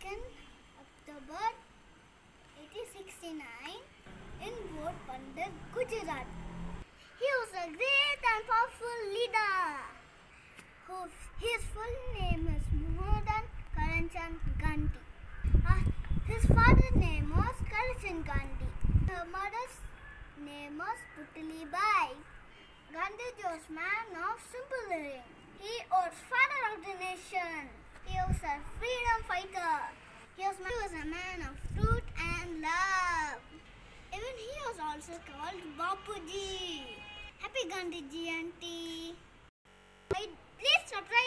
2nd October 1869 in Porbandar, Gujarat. He was a great and powerful leader. His full name is Mohandas Karamchand Gandhi. His father's name was Karamchand Gandhi. Her mother's name was Putali Bai. Gandhiji was a man of simple living. He was father of the nation. He was a freedom fighter. He was a man of truth and love. Even he was also called Bapuji. Happy Gandhi Jayanti. Please subscribe.